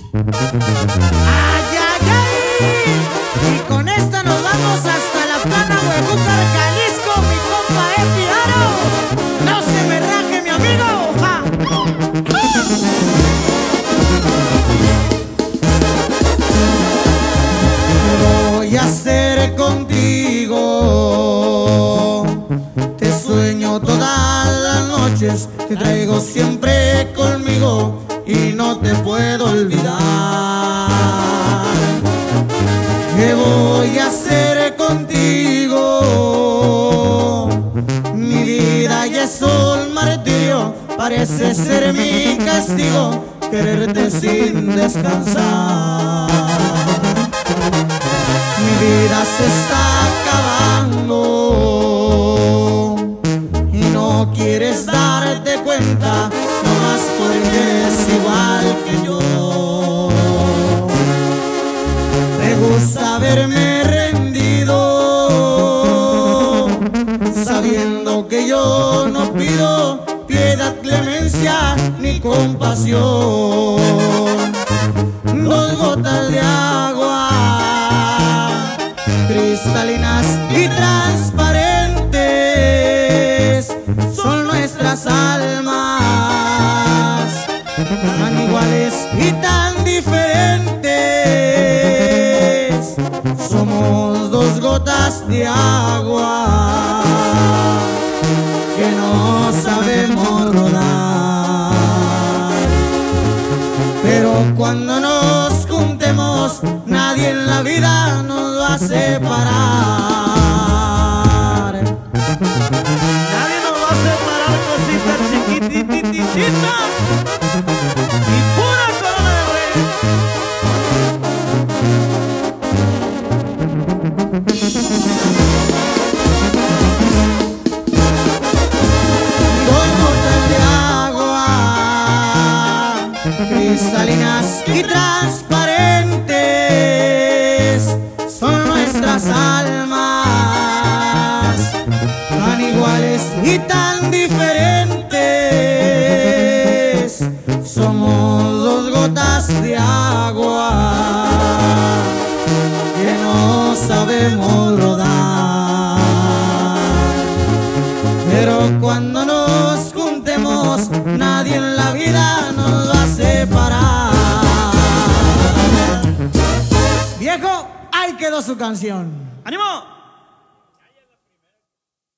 ¡Ay, ay, ay! Y con esto nos vamos hasta la plana Huejúcar, Jalisco, mi compa Epiaro. ¡No se me raje, mi amigo! ¡Ja! ¿Qué voy a hacer contigo? Te sueño todas las noches, te traigo siempre conmigo y no te puedo olvidar. ¿Qué voy a hacer contigo? Mi vida ya es un martirio, parece ser mi castigo, quererte sin descansar. Mi vida se está acabando y no quieres darte cuenta, nomás porque eres igual que yo. Me gusta verme rendido, sabiendo que yo no pido piedad, clemencia ni compasión. Dos gotas de agua cristalinas y transparentes son nuestras almas, tan iguales y tan diferentes. Somos dos gotas de agua que no sabemos rodar, pero cuando nos juntemos nadie en la vida nos va a separar. Nadie nos va a separar, cosita chiquitititita y pura corona de rey. Dos gotas de agua cristalinas y transparentes son nuestras almas, tan iguales y tan diferentes. Somos dos gotas de agua que no sabemos rodar, pero cuando nos juntemos nadie en la vida nos va a separar. Viejo, ahí quedó su canción. ¡Ánimo!